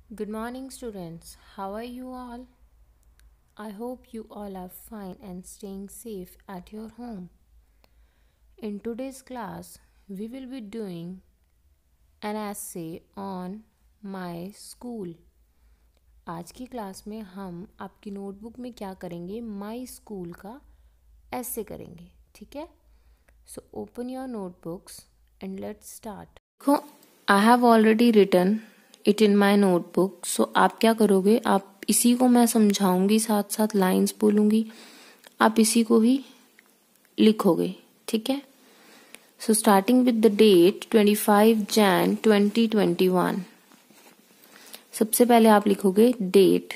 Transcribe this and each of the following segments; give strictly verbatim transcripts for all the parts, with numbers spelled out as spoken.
Good morning, students. How are you all? I hope you all are fine and staying safe at your home. In today's class, we will be doing an essay on my school. आज की class में हम आपकी notebook में क्या करेंगे, my school का ऐसे करेंगे. ठीक है. So open your notebooks and let's start. देखो, I have already written it in my notebook. So आप क्या करोगे, आप इसी को मैं समझाऊंगी, साथ साथ लाइंस बोलूंगी, आप इसी को ही लिखोगे. ठीक है. So starting with the date twenty five Jan twenty twenty one. सबसे पहले आप लिखोगे date,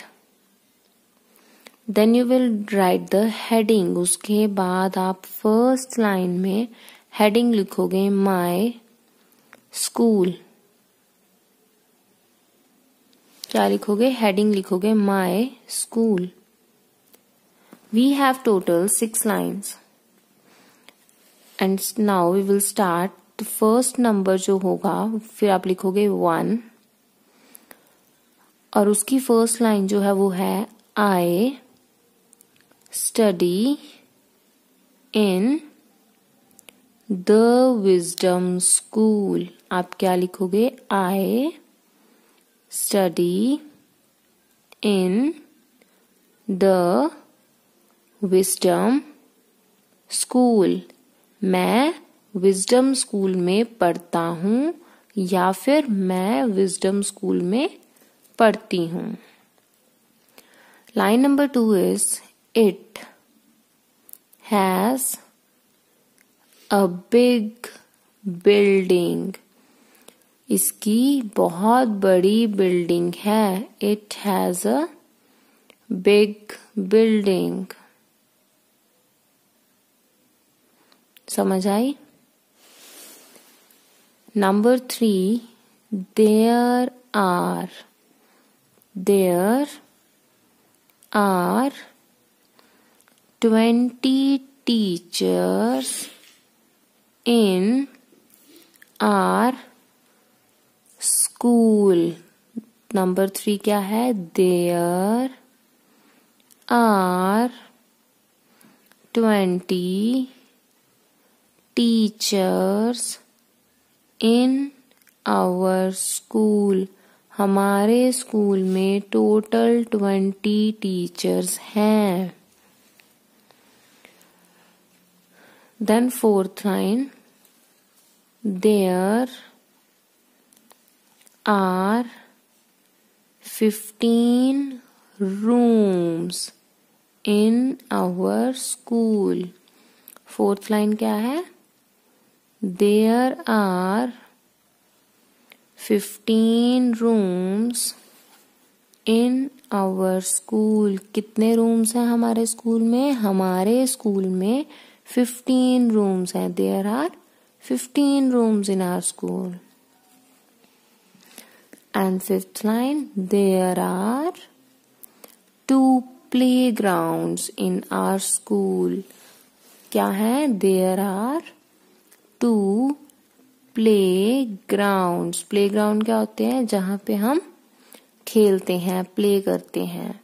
then you will write the heading. उसके बाद आप फर्स्ट लाइन में हेडिंग लिखोगे माई स्कूल. क्या लिखोगे, हेडिंग लिखोगे my school. We have total six lines and now we will start. The first number जो होगा फिर आप लिखोगे वन और उसकी फर्स्ट लाइन जो है वो है I study in the Wisdom school. आप क्या लिखोगे, I study in the Wisdom school. मैं विजडम स्कूल में पढ़ता हूँ या फिर मैं विजडम स्कूल में पढ़ती हूँ. Line number two is it has a big building. इसकी बहुत बड़ी बिल्डिंग है. It has a big building. समझ आई. Number three, there are there are twenty teachers in our school. Number three क्या है, there are twenty teachers in our school. हमारे school में टोटल ट्वेंटी टीचर्स हैं. Then fourth line, there are fifteen rooms in our school. Fourth line क्या है, there are fifteen rooms in our school. कितने rooms हैं हमारे school में, हमारे स्कूल में फिफ्टीन रूम्स हैं. There are fifteen rooms in our school. And fifth line, there are two playgrounds in our school. क्या है, there are two playgrounds. playground क्या होते हैं, जहाँ पे हम खेलते हैं, प्ले करते हैं.